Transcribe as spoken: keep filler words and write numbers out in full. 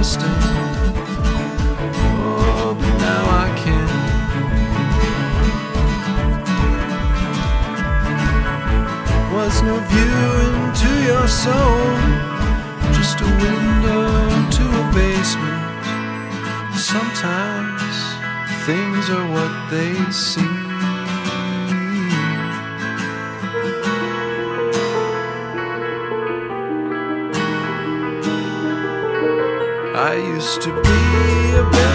understand. Oh, but now I can. Was no view into your soul, just a window to a basement. Sometimes things are what they seem. I used to be a bear.